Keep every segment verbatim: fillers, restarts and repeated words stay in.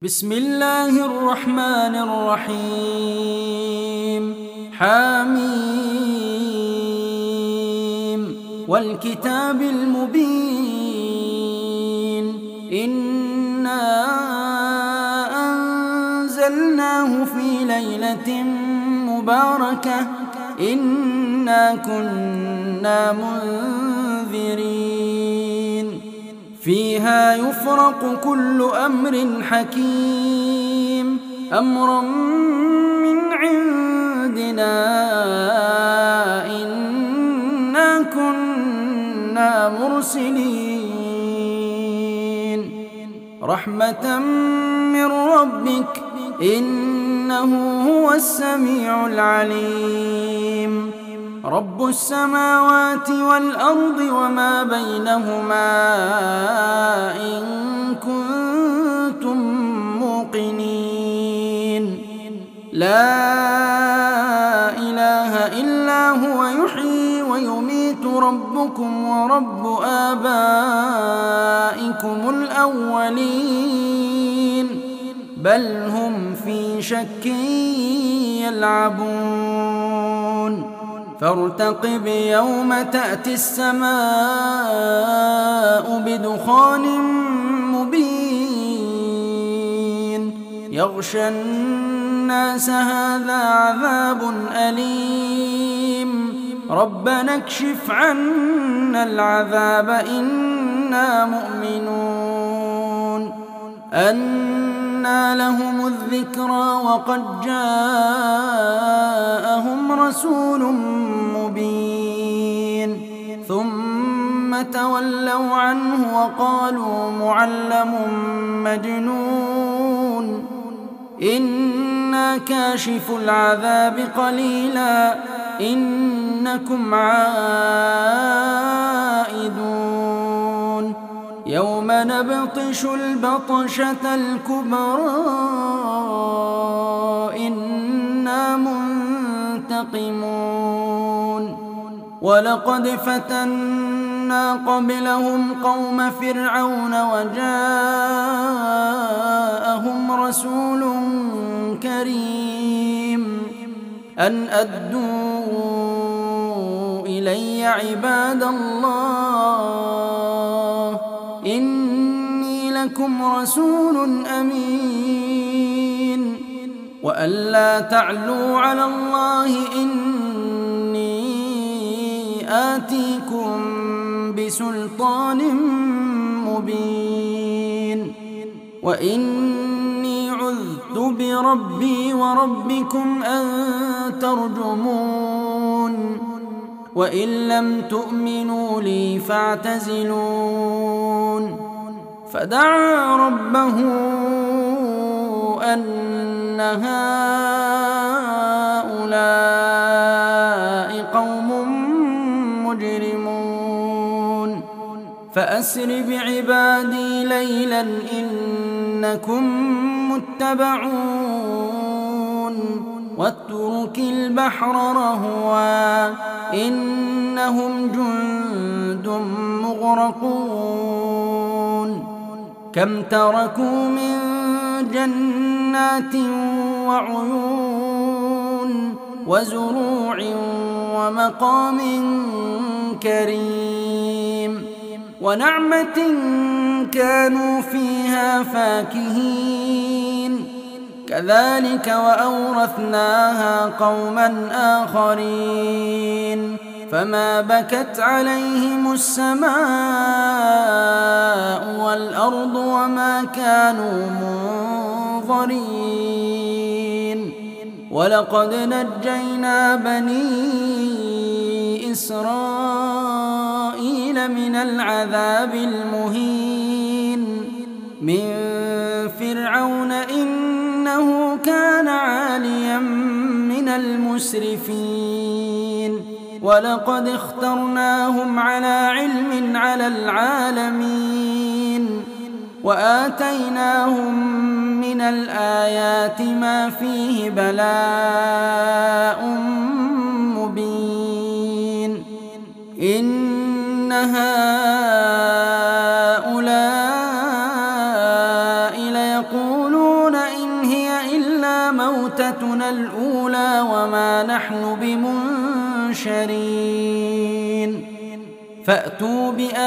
بسم الله الرحمن الرحيم. حميم والكتاب المبين. إنا أنزلناه في ليلة مباركة إنا كنا منذرين فيها يفرق كل أمر حكيم أمرا من عندنا إنا كنا مرسلين رحمة من ربك إنه هو السميع العليم رب السماوات والأرض وما بينهما إن كنتم موقنين لا إله إلا هو يحيي ويميت ربكم ورب آبائكم الأولين بل هم في شك يلعبون فارتقب يوم تأتي السماء بدخان مبين يغشى الناس هذا عذاب أليم ربنا اكشف عنا العذاب إنا مؤمنون أنى لهم الذكرى وقد جاءهم رسول مبين ثم تولوا عنه وقالوا معلم مجنون إنا كاشف العذاب قليلا إنكم عائدون يوم نبطش البطشة الكبرى إنا منتقمون ولقد فتنا قبلهم قوم فرعون وجاءهم رسول كريم أن أدوا إلي عباد الله إني لكم رسول أمين وأن لا تعلوا على الله إني آتيكم بسلطان مبين وإني عذت بربي وربكم أن ترجمون وإن لم تؤمنوا لي فاعتزلون فدعا ربه أن هؤلاء قوم مجرمون فأسر بعبادي ليلا إنكم متبعون واترك البحر رهوا إنهم جند مغرقون كم تركوا من جنات وعيون وزروع ومقام كريم ونعمة كانوا فيها فاكهين كذلك وأورثناها قوما آخرين فما بكت عليهم السماء والأرض وما كانوا منظرين ولقد نجينا بني إسرائيل من العذاب المهين من فرعون إنه كان عاليا من المسرفين ولقد اخترناهم على علم على العالمين وآتيناهم من الآيات ما فيه بلاء مبين إن هؤلاء ليقولون موتتنا الأولى وما نحن بمنشرين فأتوا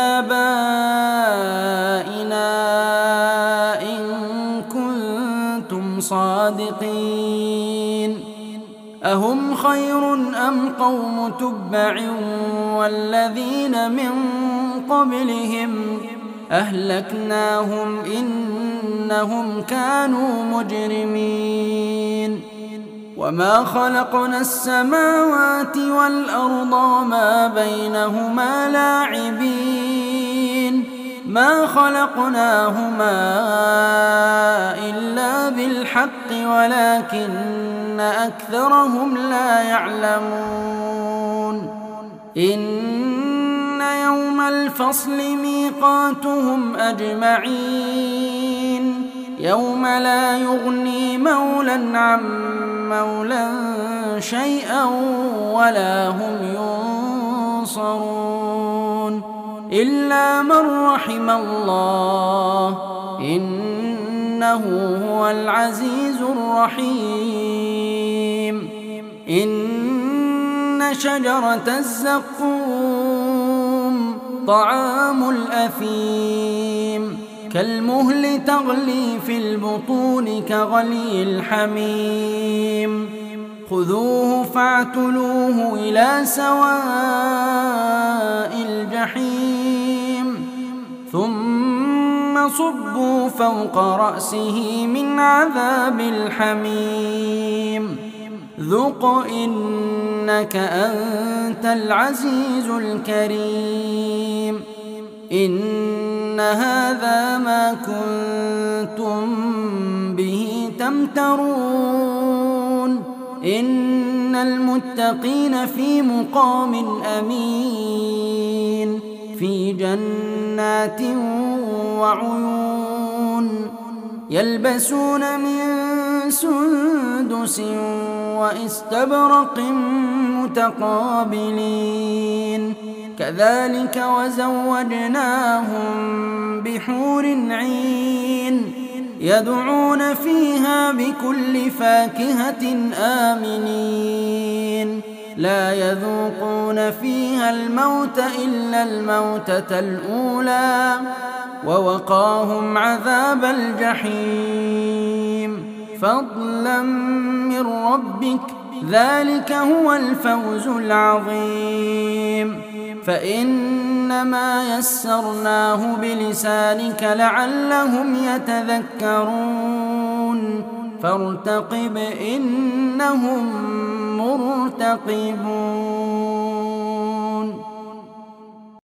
بآبائنا إن كنتم صادقين أهم خير أم قوم تبع والذين من قبلهم أهلكناهم إنهم كانوا مجرمين وما خلقنا السماوات والأرض وما بينهما لاعبين ما خلقناهما إلا بالحق ولكن أكثرهم لا يعلمون إن يوم الفصل ميقاتهم أجمعين يوم لا يغني مولى عن مولى شيئا ولا هم ينصرون إلا من رحم الله إنه هو العزيز الرحيم إن شجرة الزقوم طعام الأثيم كالمهل تغلي في البطون كغلي الحميم خذوه فاعتلوه إلى سواء الجحيم ثم صبوا فوق رأسه من عذاب الحميم ذق إنك أنت العزيز الكريم إن هذا ما كنتم به تمترون إن المتقين في مقام أمين في جنات وعيون يلبسون من سندس واستبرق متقابلين كذلك وزوجناهم بحور عين يدعون فيها بكل فاكهة آمنين لا يذوقون فيها الموت إلا الموتة الأولى ووقاهم عذاب الجحيم فضلا من ربك ذلك هو الفوز العظيم فإنما يسرناه بلسانك لعلهم يتذكرون فارتقب إنهم مرتقبون.